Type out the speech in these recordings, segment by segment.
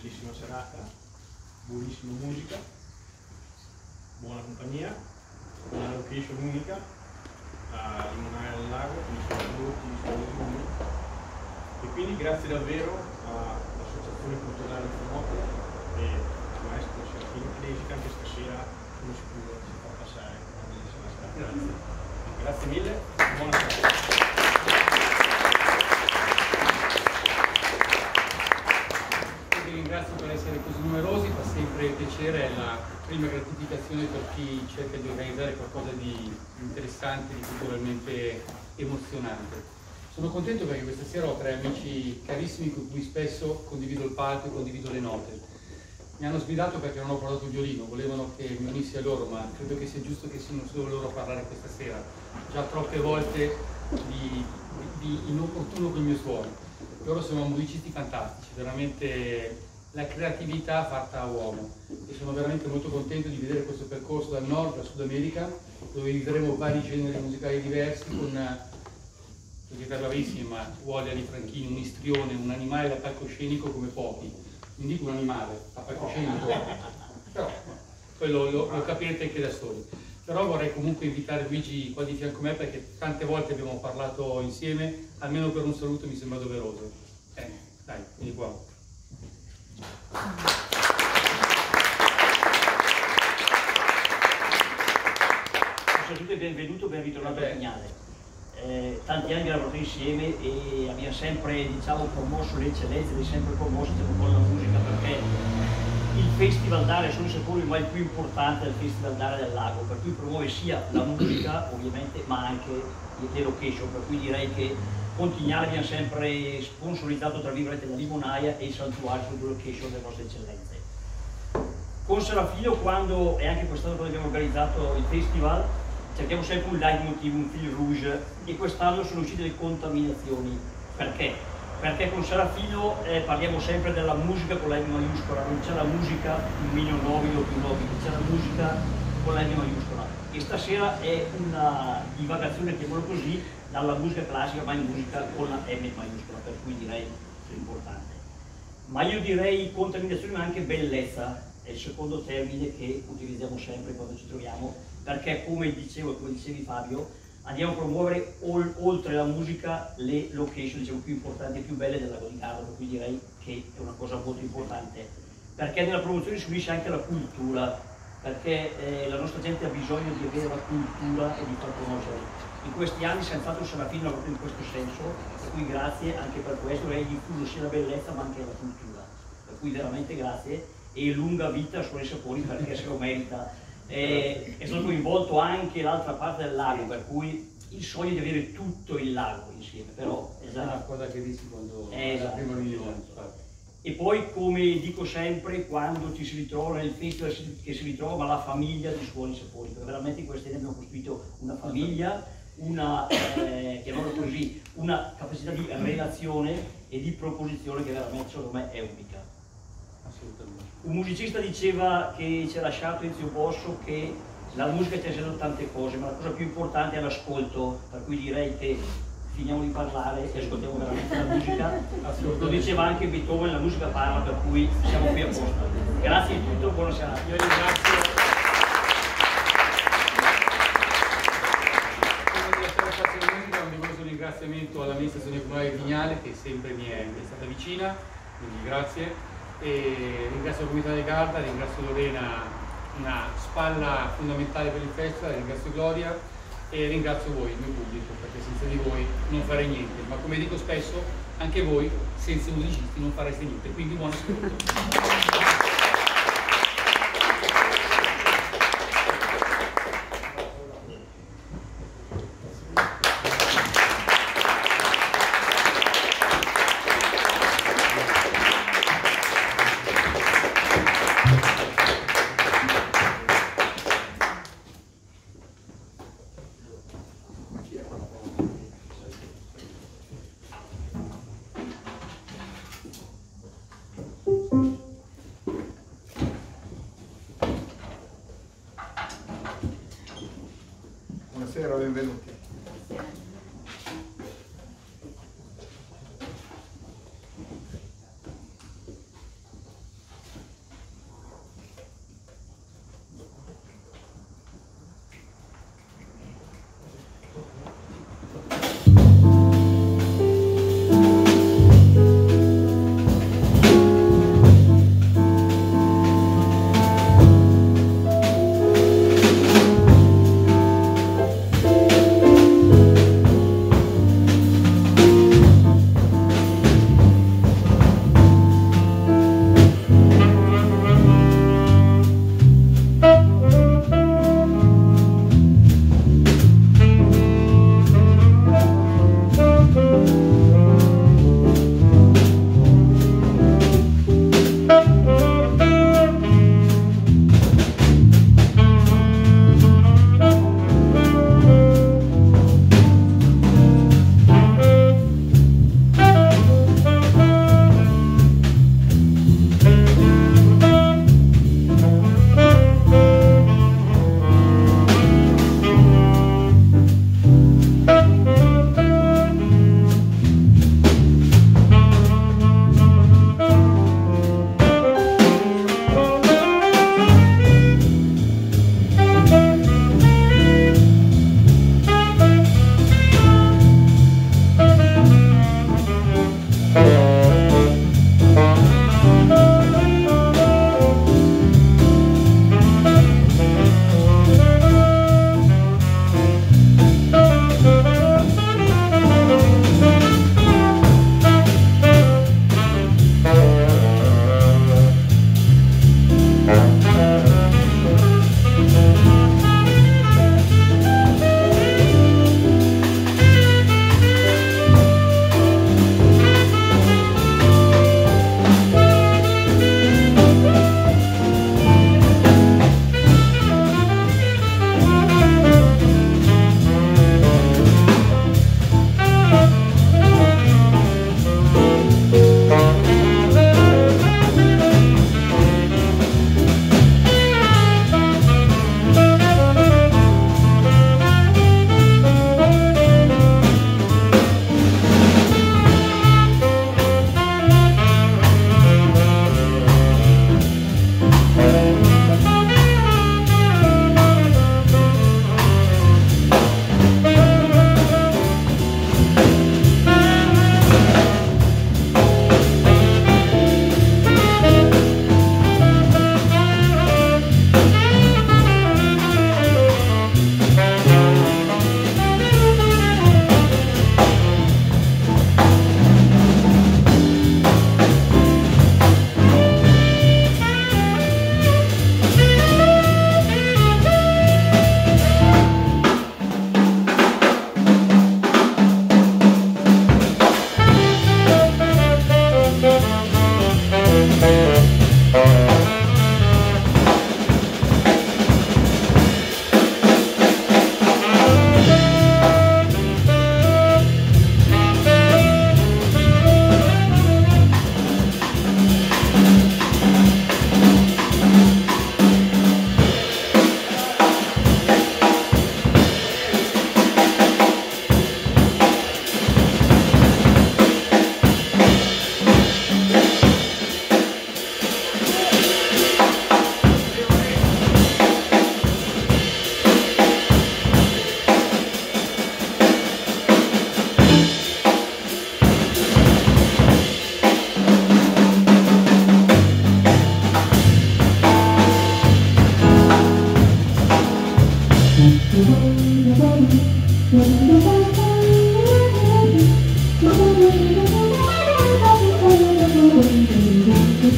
bellissima serata, buonissima musica, buona compagnia, una location unica, in un'area del lago, con i suoi prodotti, i suoi volumi. E quindi grazie davvero all'Associazione Culturale Fonote e al maestro Serafino Clesica, anche stasera sono sicuro ci fa passare una bellissima serata. Grazie. Grazie mille, buona serata. Vi ringrazio per essere così numerosi, fa sempre piacere, è la prima gratificazione per chi cerca di organizzare qualcosa di interessante, di culturalmente emozionante. Sono contento perché questa sera ho tre amici carissimi con cui spesso condivido il palco e condivido le note. Mi hanno sgridato perché non ho portato il violino, volevano che mi unissi a loro, ma credo che sia giusto che siano solo loro a parlare questa sera. Già troppe volte di inopportuno col mio suono. Loro sono musicisti fantastici, veramente la creatività fatta a uomo, e sono veramente molto contento di vedere questo percorso dal nord al Sud America, dove vivremo vari generi musicali diversi con società bravissime, ma Wally di Franchini, un istrione, un animale da palcoscenico come pochi. Non dico un animale, da palcoscenico, però quello lo capirete anche da soli. Però vorrei comunque invitare Luigi qua di fianco a me, perché tante volte abbiamo parlato insieme, almeno per un saluto mi sembra doveroso. Dai, vieni qua. Ciao a tutti e benvenuto, ben ritornato a Vignale. Tanti anni abbiamo lavorato insieme e abbiamo sempre, diciamo, promosso le eccellenze, abbiamo sempre promosso un po' la musica, perché il Festival d'Area Suoni Sapori ormai è il più importante del Festival d'Area del Lago, per cui promuove sia la musica ovviamente, ma anche le location, per cui direi che Pontignale abbiamo sempre sponsorizzato, tra virgolette, la limonaia e il santuario sulle due location delle nostre eccellenze. Con Serafino, quando, e anche quest'anno quando abbiamo organizzato il festival, cerchiamo sempre un leitmotiv, un fil rouge, e quest'anno sono uscite le contaminazioni. Perché? Perché con Serafino parliamo sempre della musica con la M maiuscola, non c'è la musica più meno nobile o più nobile, c'è la musica con la M maiuscola. E stasera è una divagazione, chiamiamolo così, dalla musica classica ma in musica con la M maiuscola, per cui direi che è importante. Ma io direi contaminazione ma anche bellezza, è il secondo termine che utilizziamo sempre quando ci troviamo, perché come dicevo e come dicevi Fabio, andiamo a promuovere oltre la musica le location, diciamo, più importanti e più belle del Lago di Garda, per cui direi che è una cosa molto importante, perché nella promozione si unisce anche la cultura, perché la nostra gente ha bisogno di avere la cultura e di far conoscere. In questi anni senz'altro Serafino ha proprio in questo senso, per cui grazie anche per questo, lei ha diffuso sia la bellezza ma anche la cultura, per cui veramente grazie e lunga vita a Suoni Sapori, perché se lo merita. È stato coinvolto anche l'altra parte del lago, per cui il sogno di avere tutto il lago insieme, però è una cosa che dici quando è la esatto, prima riunione. esatto. E poi, come dico sempre, quando ci si ritrova nel festival, che si ritrova la famiglia di Suoni Sapori, perché veramente in questi anni abbiamo costruito una famiglia, una, chiamiamolo così, una capacità di relazione e di proposizione che veramente secondo me è unica. Assolutamente. Un musicista diceva che ci ha lasciato Ezio Bosso che la musica ci ha insegnato tante cose, ma la cosa più importante è l'ascolto, per cui direi che finiamo di parlare e ascoltiamo veramente la musica. Lo diceva anche Beethoven, la musica parla, per cui siamo qui apposta. Grazie di tutto, buona serata. Io ringrazio. Un ringraziamento all'amministrazione comunale di Vignale, che sempre mi è stata vicina, quindi grazie. E ringrazio la comunità di Garda, ringrazio Lorena, una spalla fondamentale per il festival, ringrazio Gloria e ringrazio voi, il mio pubblico, perché senza di voi non farei niente, ma come dico spesso, anche voi senza i musicisti non fareste niente, quindi buon ascolto. Buonasera, benvenuti.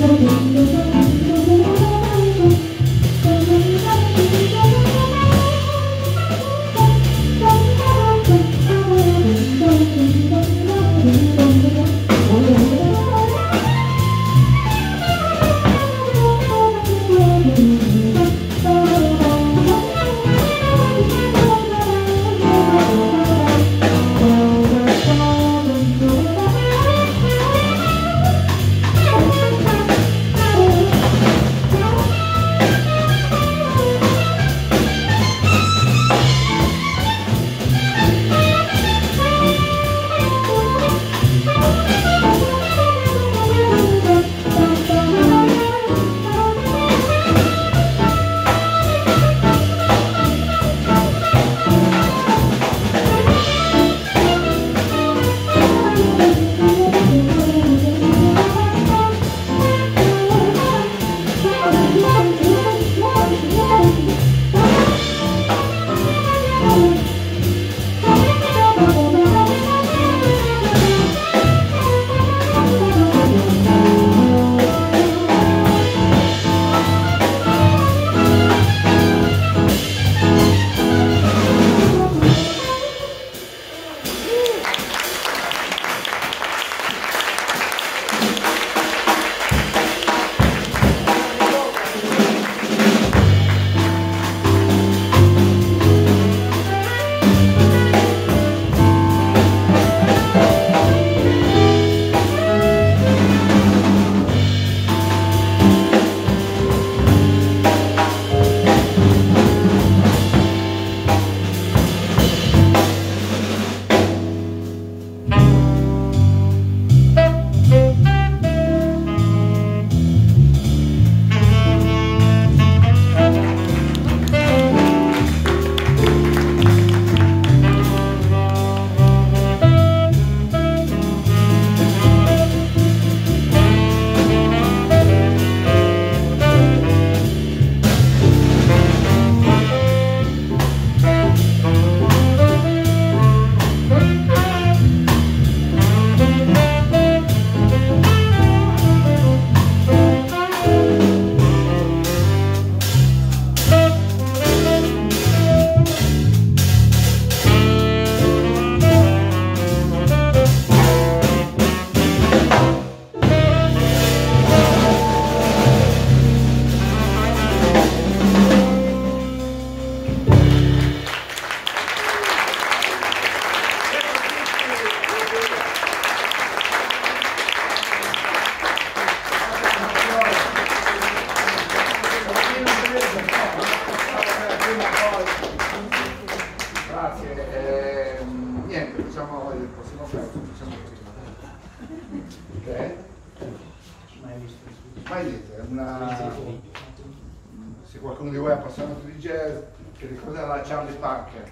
Se qualcuno di voi è appassionato di jazz, che ricorderà Charlie Parker,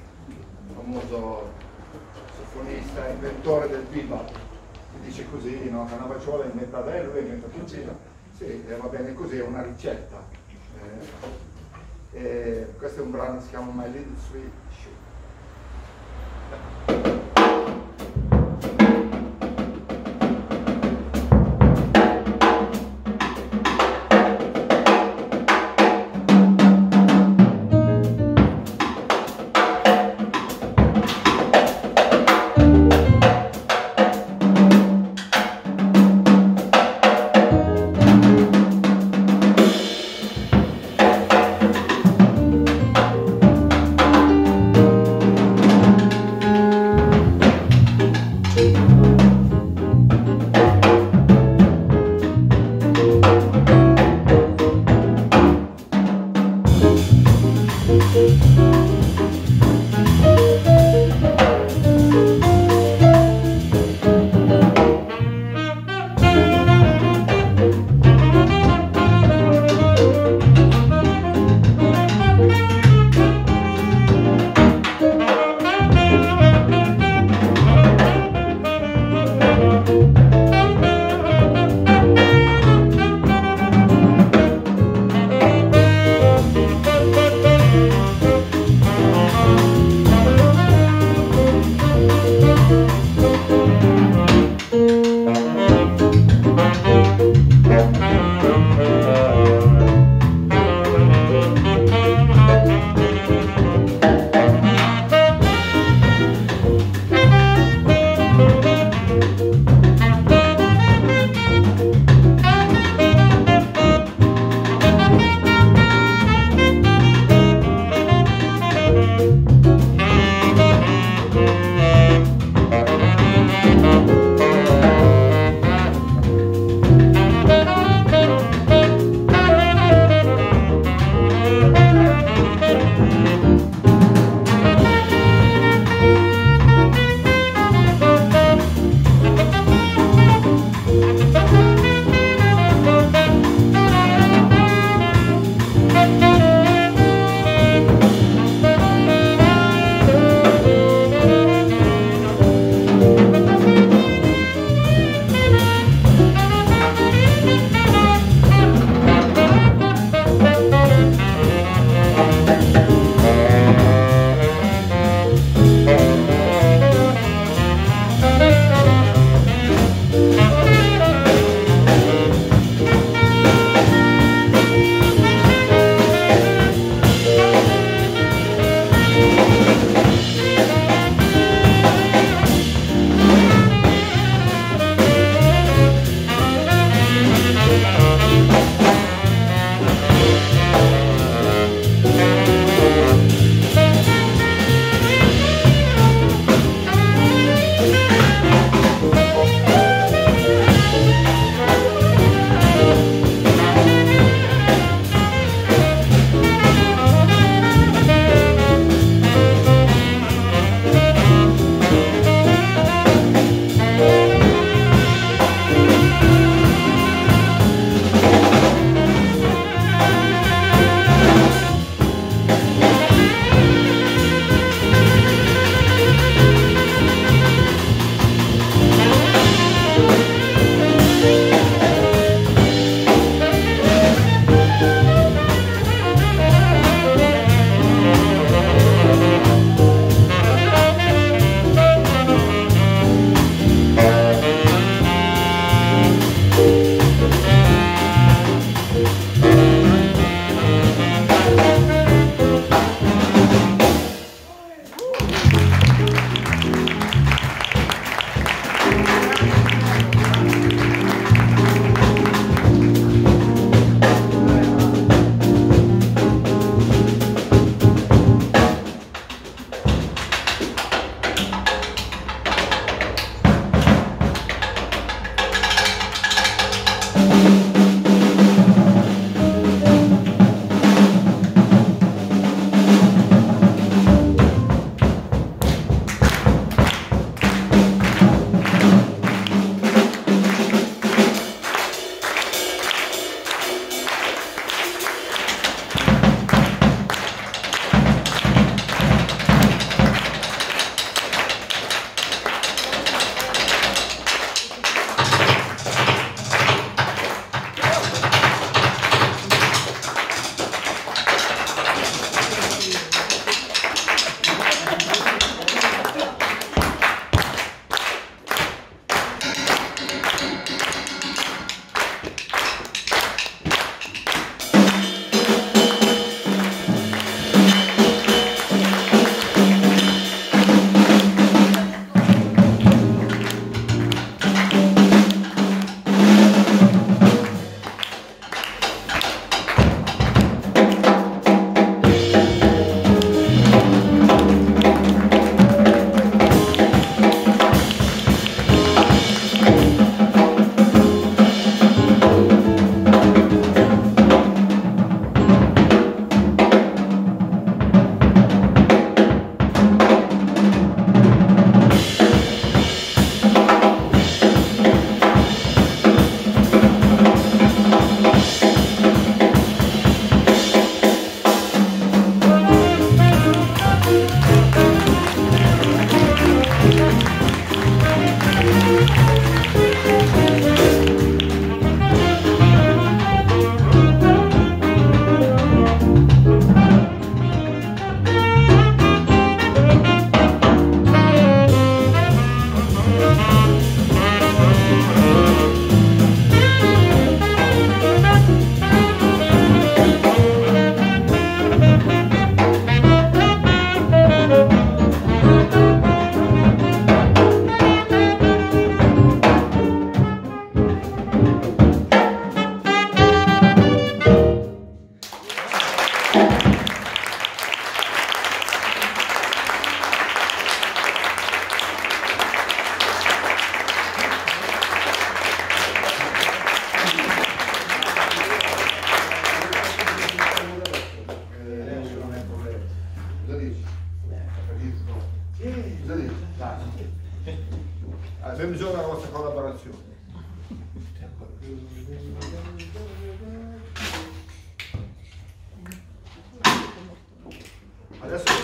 famoso sassofonista, inventore del bebop, che dice così, no? Cannavacciuolo inventa lei, lui inventa Puccino. Sì, va bene così, è una ricetta. Questo è un brano che si chiama My Little Sweet Shoe.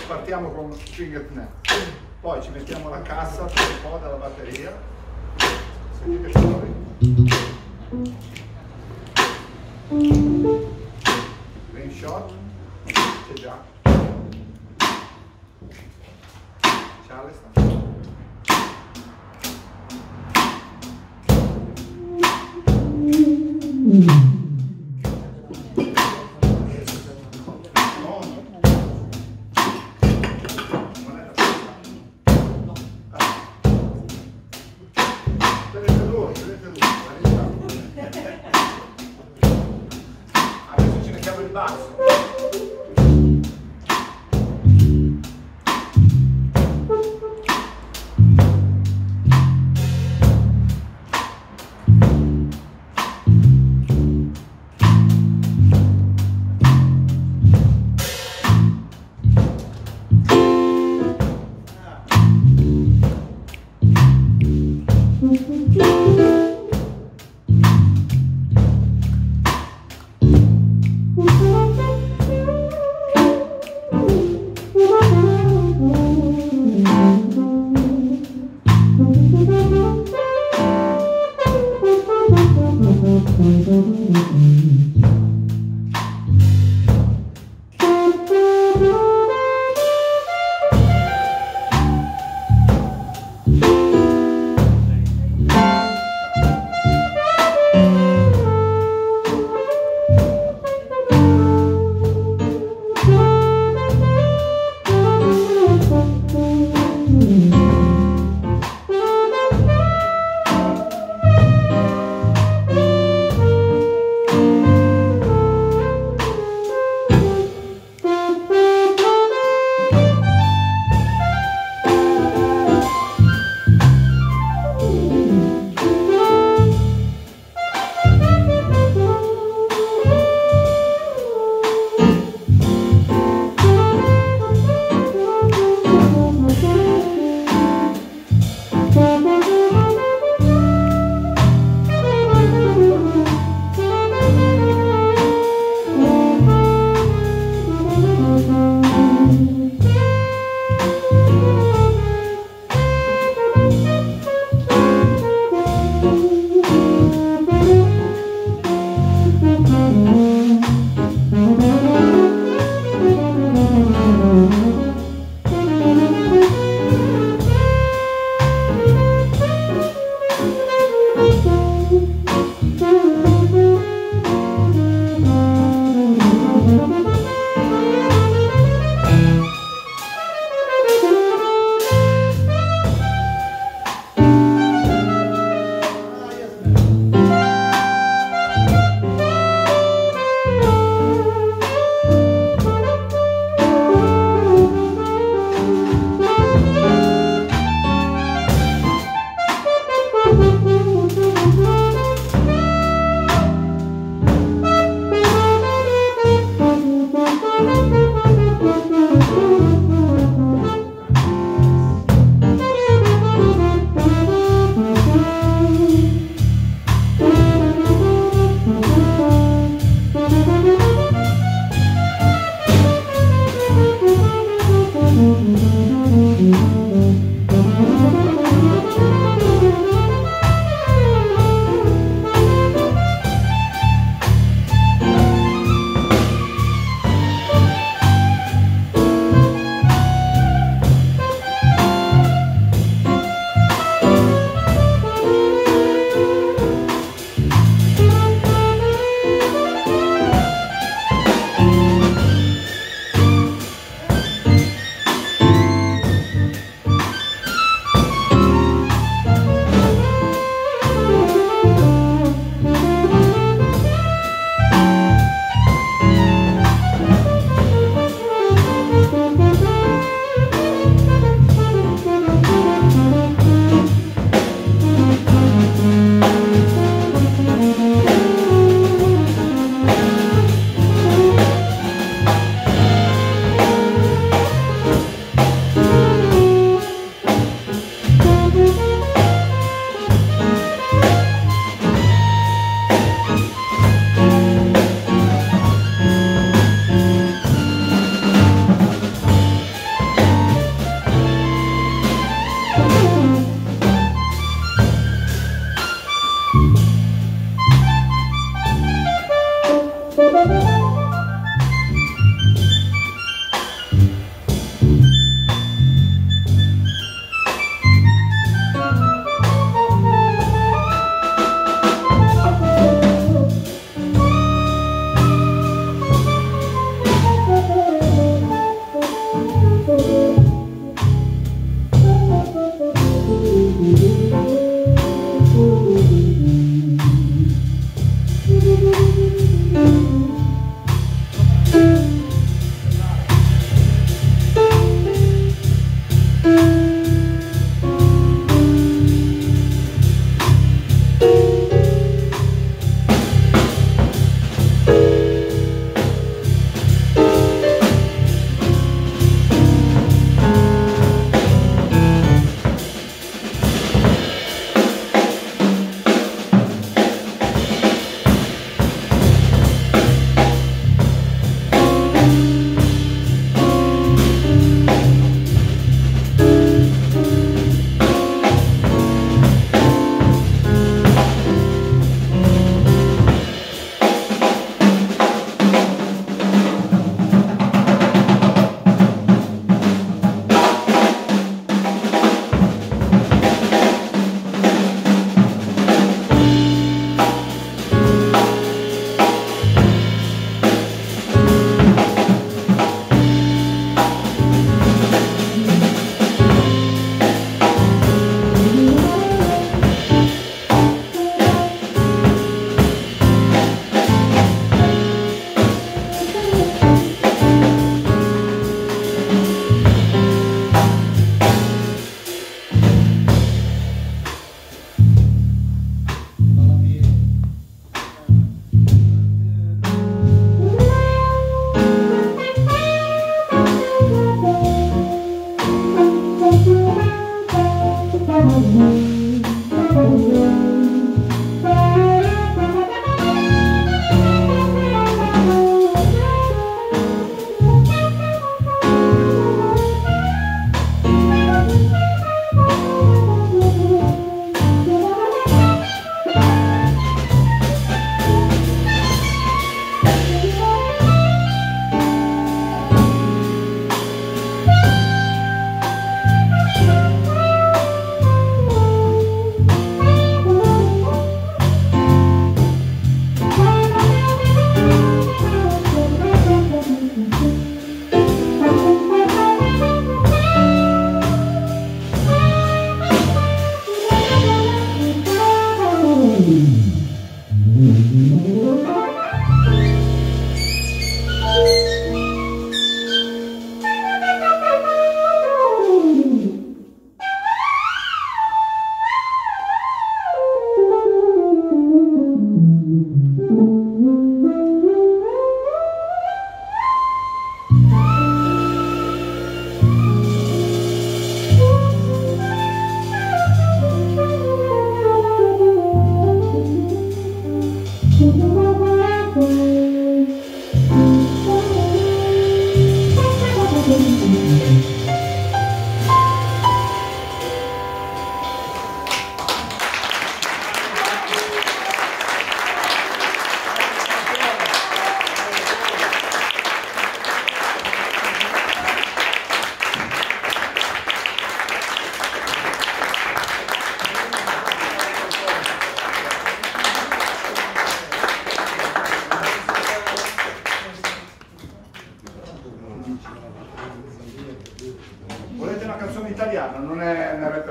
partiamo con fingernet, poi ci mettiamo la cassa per un po' dalla batteria, sentite fuori, rim shot, c'è già, Charles sta. Adesso ci mettiamo il basso.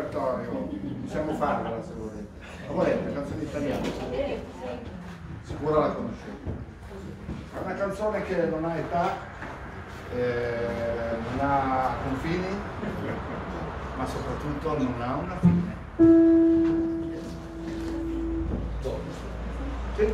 repertorio, possiamo farla se volete. La volete, canzone italiana? Sicura la conoscete. È una canzone che non ha età, non ha confini, ma soprattutto non ha una fine. Sì.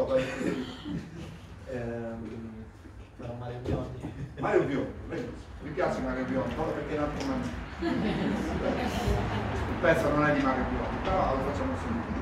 Mario, Però Mario Biondi. Mario Biondi, mi piace Mario Biondi, proprio perché è nato come me. Il pezzo non è di Mario Biondi, però lo facciamo sentire.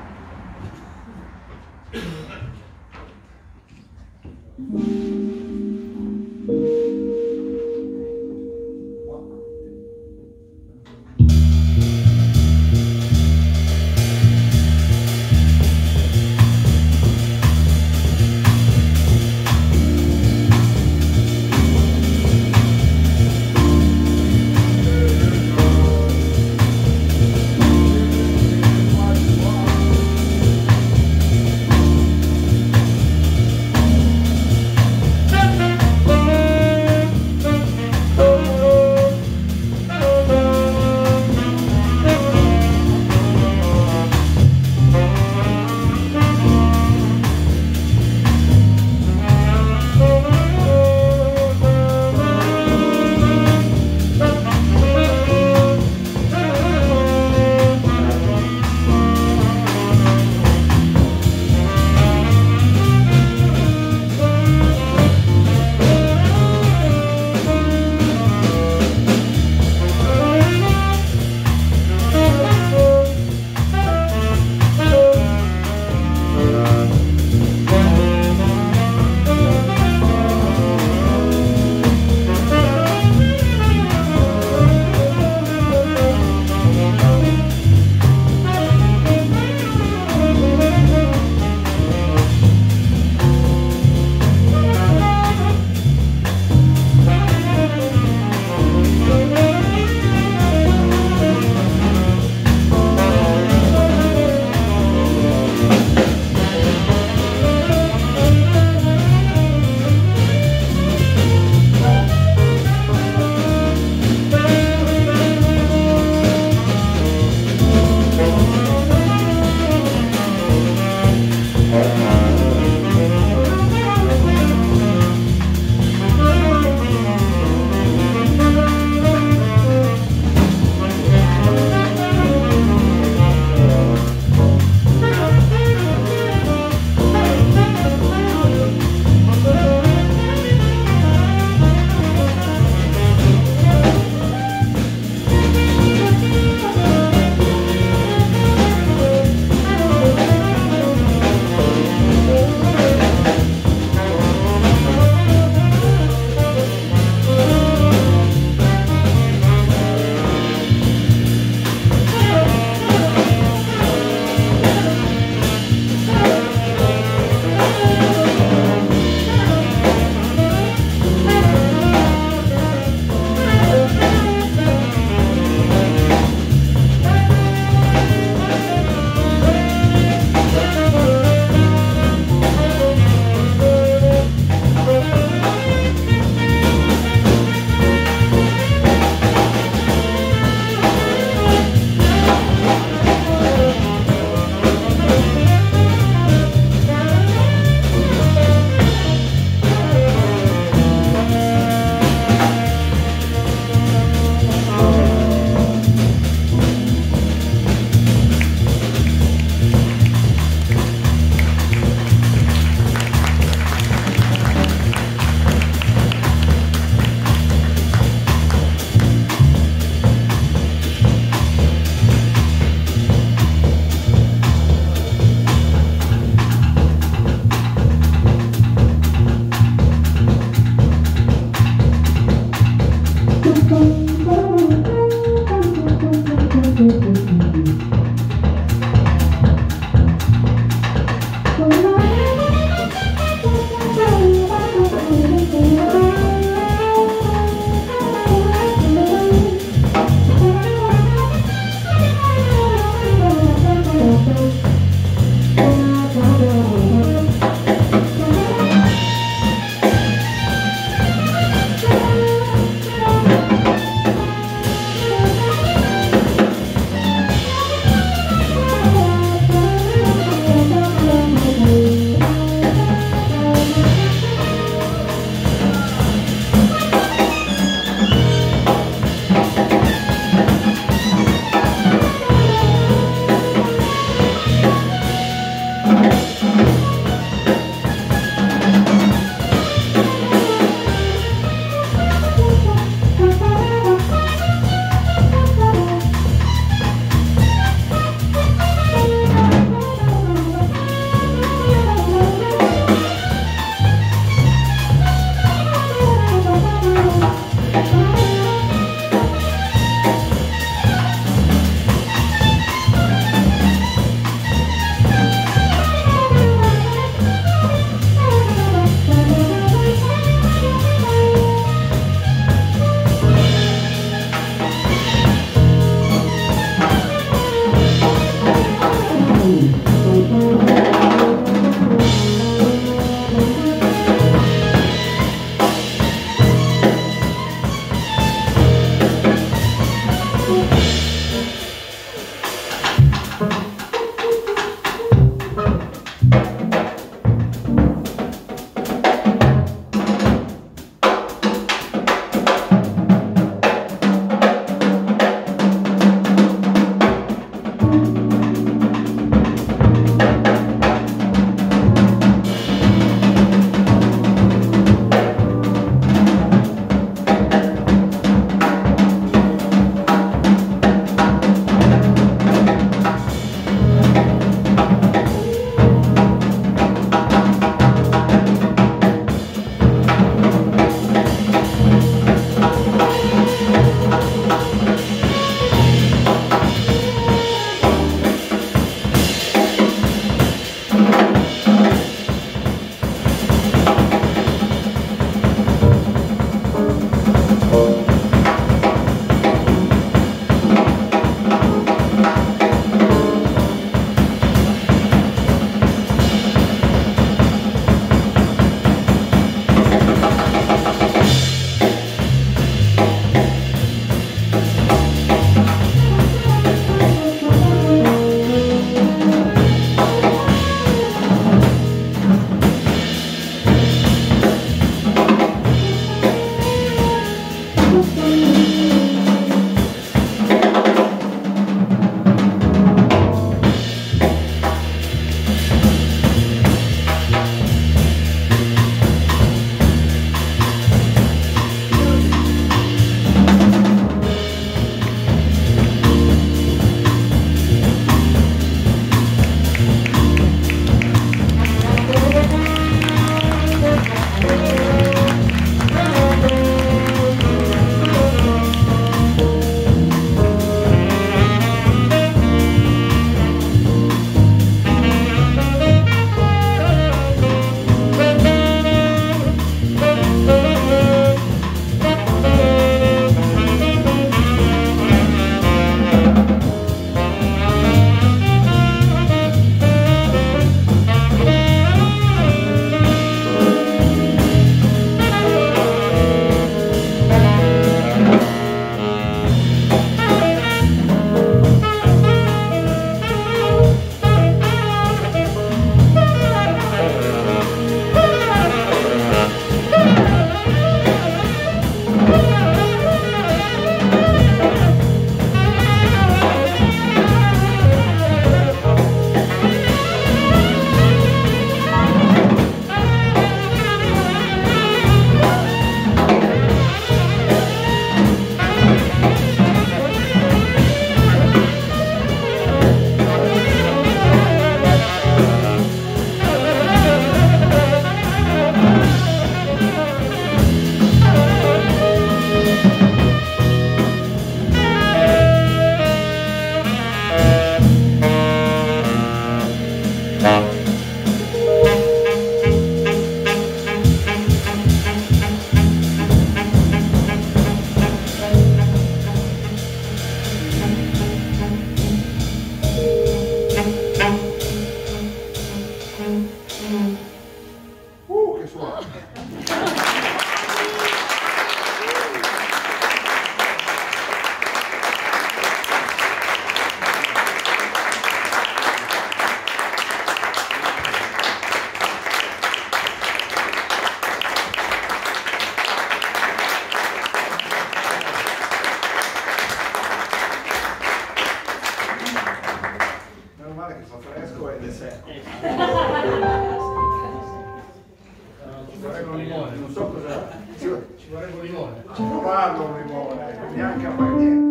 limone. Non so cosa. Ci vorrebbe un limone. Ci provato un limone, neanche a fare niente.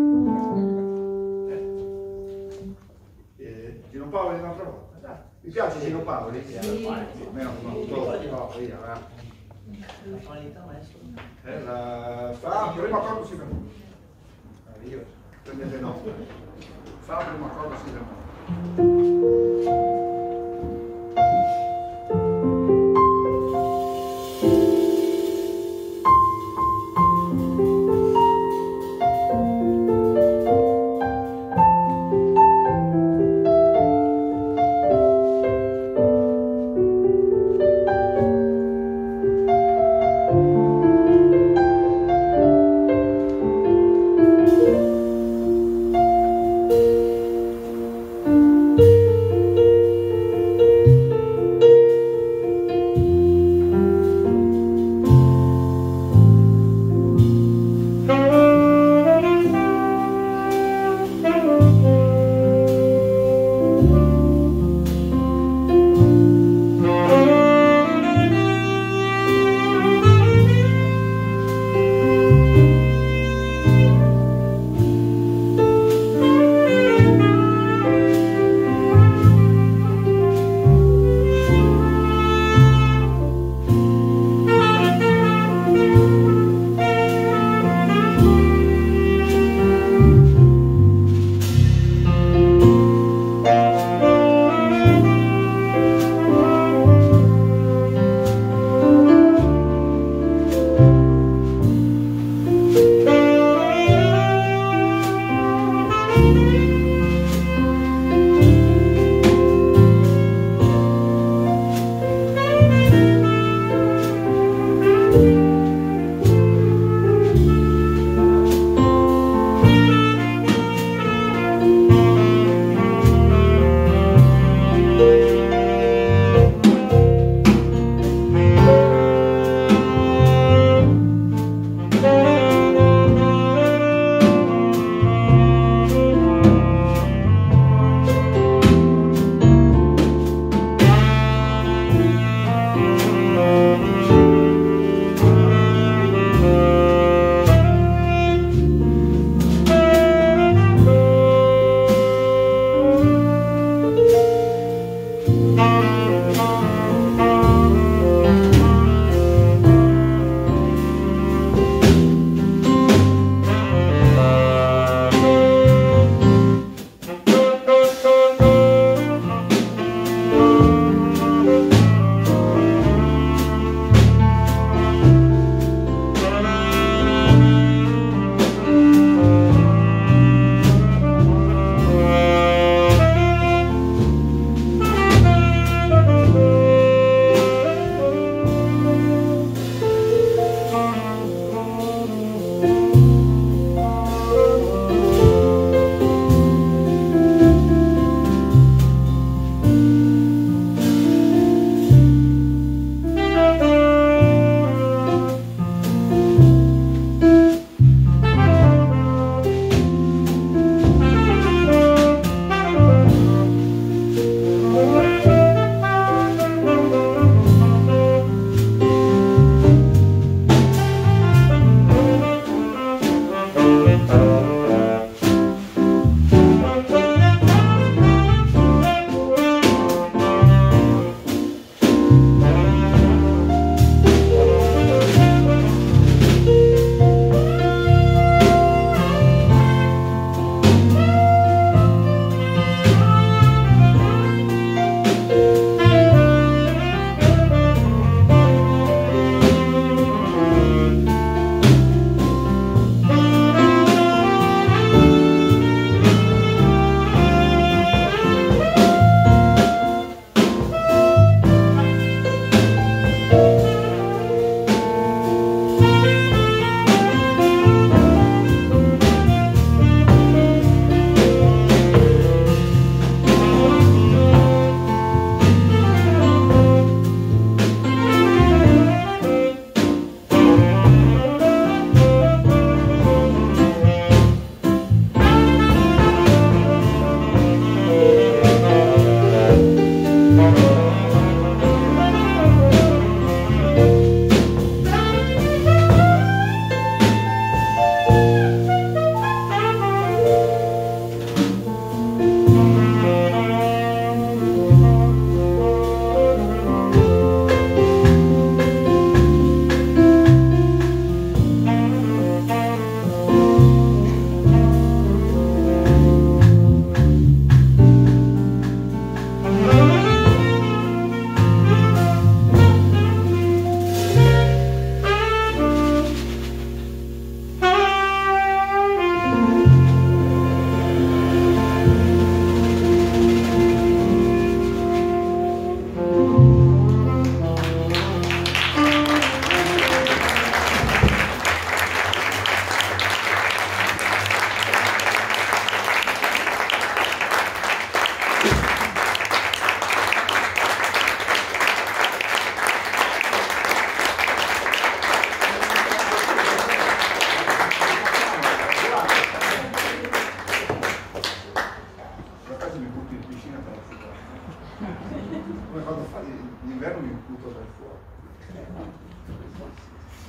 Gino Paoli un'altra volta. Dai. Mi piace Gino Paoli? Meno no, via, va. La qualità maestro. Fa prima cosa si ferma. Io prendete nota. Fa prima cosa si ferma.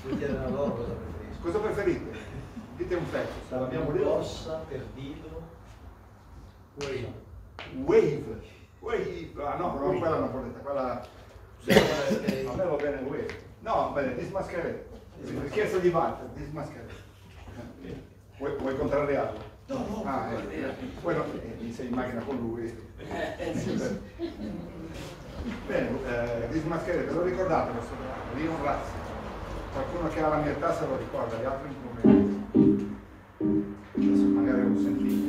Devo chiedere a loro cosa preferisco. Cosa preferite? Dite un pezzo, se l'abbiamo detto. Rossa, Perdido, Wave. Wave. Wave. Ah no, però quella non volete, quella... A me va bene Wave. No, bene, Dismascherete. Richiesta di Walter, Dismascherete. Vuoi contrariarlo? No, Poi no, mi sei in macchina con lui. Bene, Dismascherete, lo ricordate questo brano? Leon Razzi. Qualcuno che ha la mia età se lo ricorda, gli altri improventi. Adesso magari lo sentite.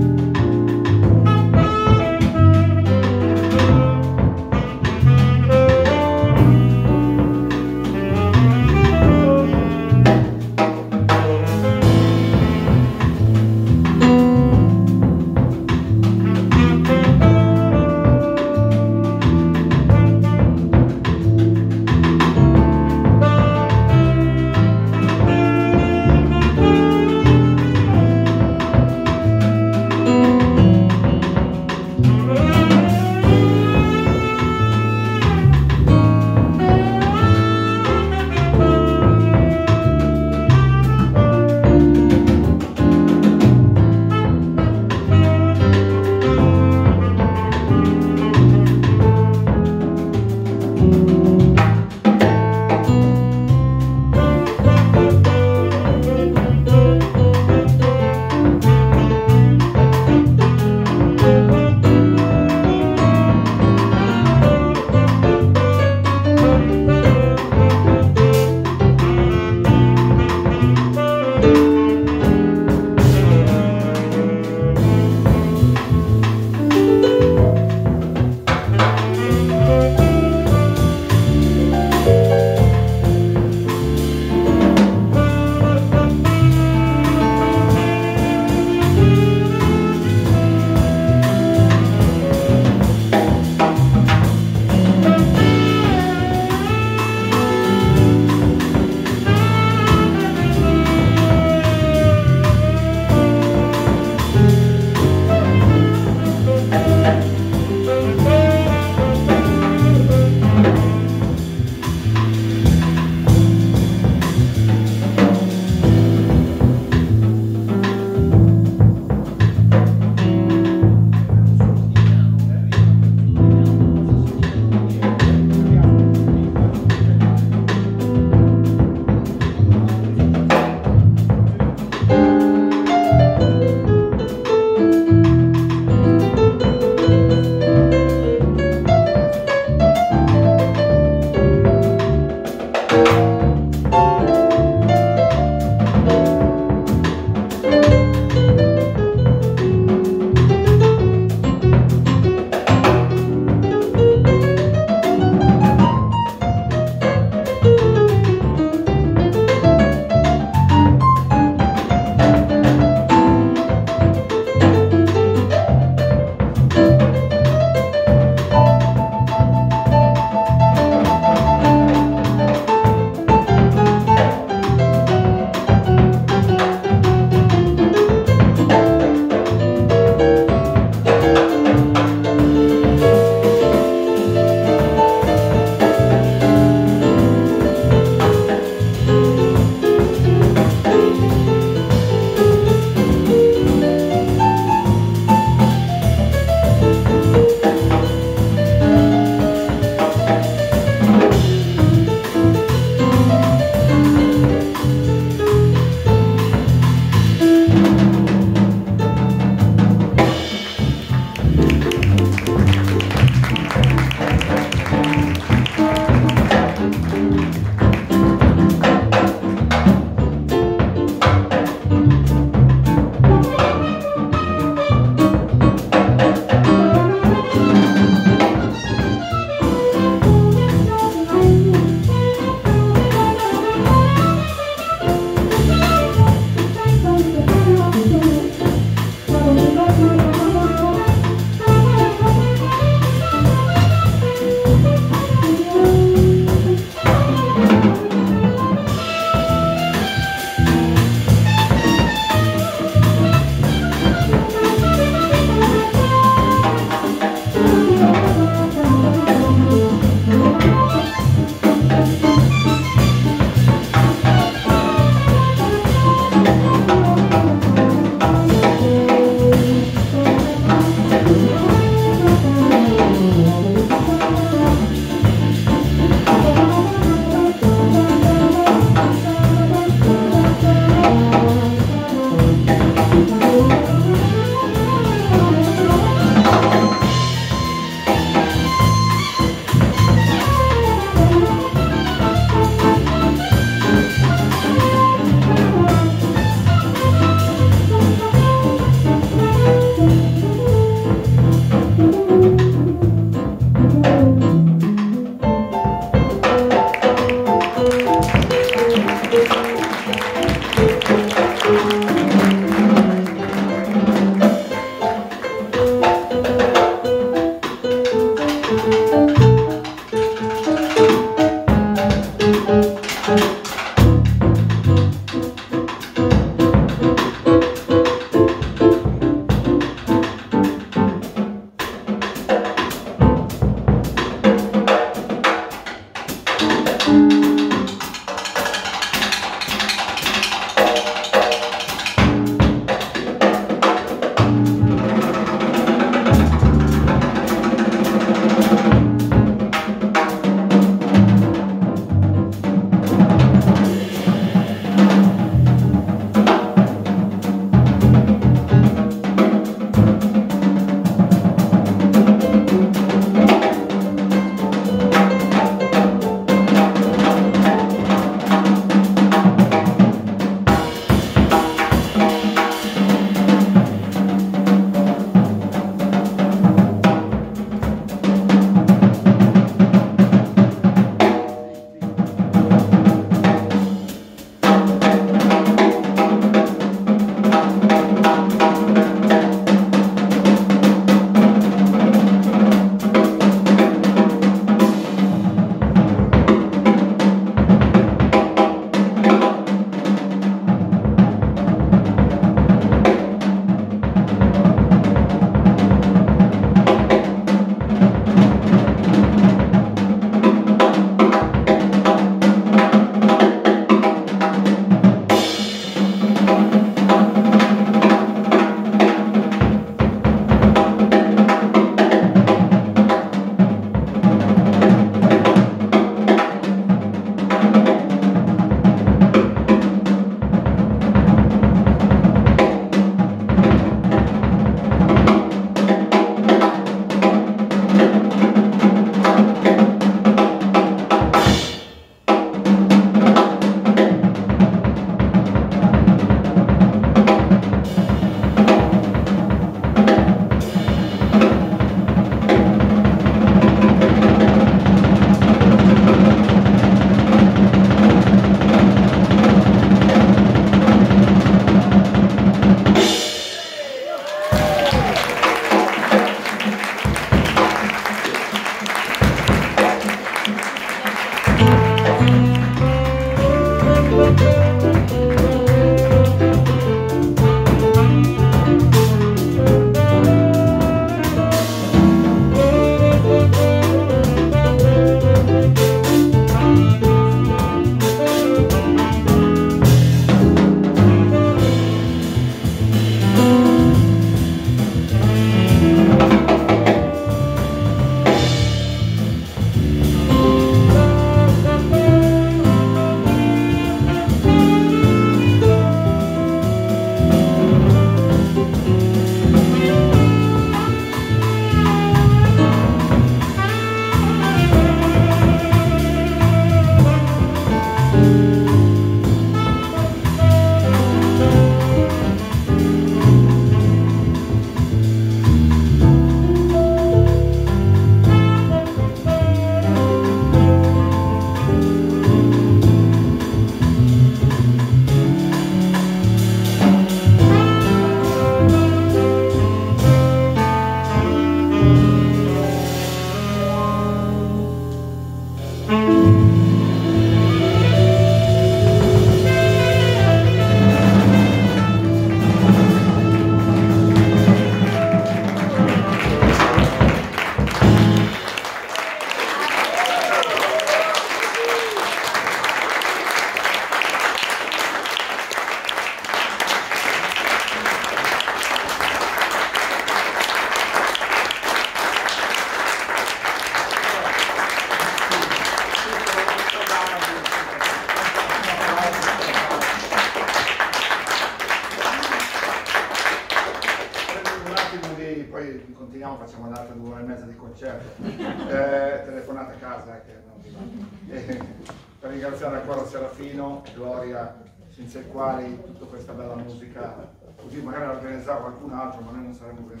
continuiamo, facciamo l'altra 2 ore e mezza di concerto. Telefonate a casa che non vi va. Per ringraziare ancora Serafino e Gloria, senza i quali tutta questa bella musica, così magari organizzare qualcun altro, ma noi non saremmo venuti.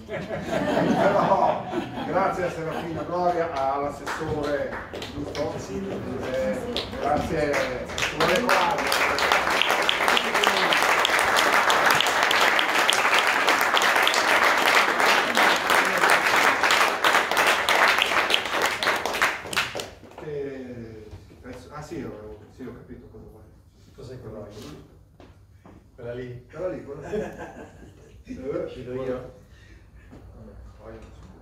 Però grazie a Serafino e Gloria, all'assessore giusto? Grazie assessore. Ah sì, sì, ho capito cosa vuoi. Cos'è quella lì? Quella lì? Quella lì, quella lì. Ci do io? Vabbè, poi.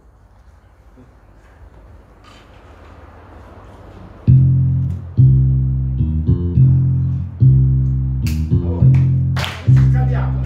Scadiamo.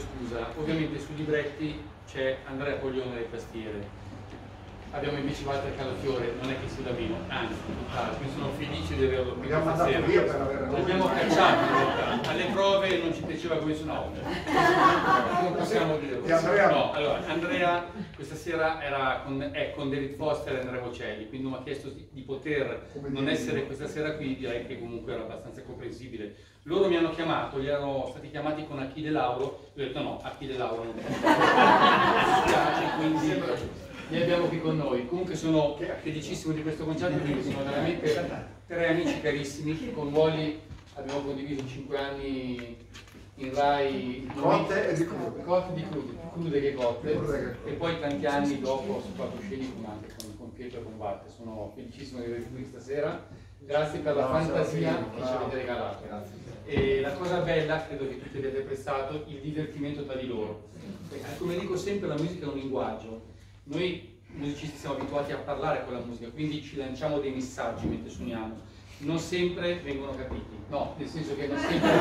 scusa, ovviamente sui libretti c'è Andrea Poglione alle tastiere, abbiamo invece Walter Calafiore, non è che sia da meno, anzi, tutt'altro, quindi sono felice di averlo qui Abbiamo mandato stasera. via per avere L'abbiamo cacciato, alle prove non ci piaceva come suonava. Non possiamo dirlo. E Andrea? No, allora, Andrea questa sera è con David Foster e Andrea Bocelli, quindi mi ha chiesto di poter non essere questa sera qui, direi che comunque era abbastanza comprensibile. Loro mi hanno chiamato, gli erano stati chiamati con Achille Lauro, io ho detto no, Achille Lauro non mi piace, quindi li abbiamo qui con noi. Comunque sono felicissimo di questo concerto perché sono veramente 3 amici carissimi. Con Wally abbiamo condiviso 5 anni in Rai, Cotte e di Crude. Cotte di Crude che Cotte, e poi tanti anni dopo su palcoscenico anche con Pietro e con Walter. Sono felicissimo di avervi qui stasera, grazie per la fantasia che ci avete regalato. E la cosa bella, credo che tutti abbiate apprezzato, il divertimento tra di loro. Come dico sempre, la musica è un linguaggio. Noi musicisti siamo abituati a parlare con la musica, quindi ci lanciamo dei messaggi mentre suoniamo. Non sempre vengono capiti, no, nel senso che non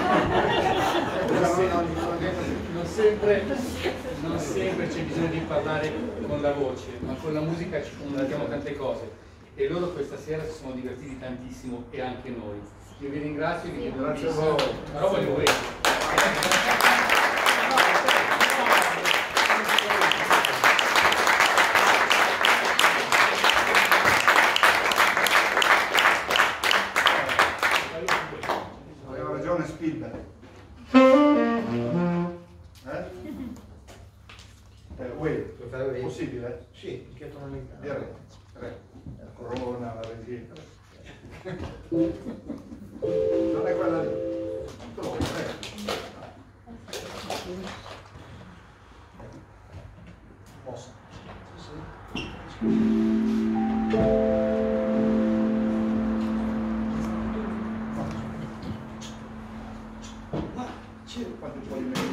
sempre c'è bisogno di parlare con la voce, ma con la musica ci comunichiamo tante cose. E loro questa sera si sono divertiti tantissimo e anche noi. Io vi ringrazio e vi chiedo Grazie a voi. Però voglio voi. Aveva ragione Spielberg. Uè, possibile? Sì, che tonalità? Direi. La corona, la regina. Non è quella lì. Posso? Quanto puoi mettere?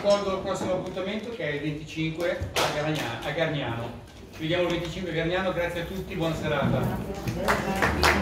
ricordo il prossimo appuntamento che è il 25 a Gargnano. Ci vediamo il 25 a Gargnano, grazie a tutti, buona serata.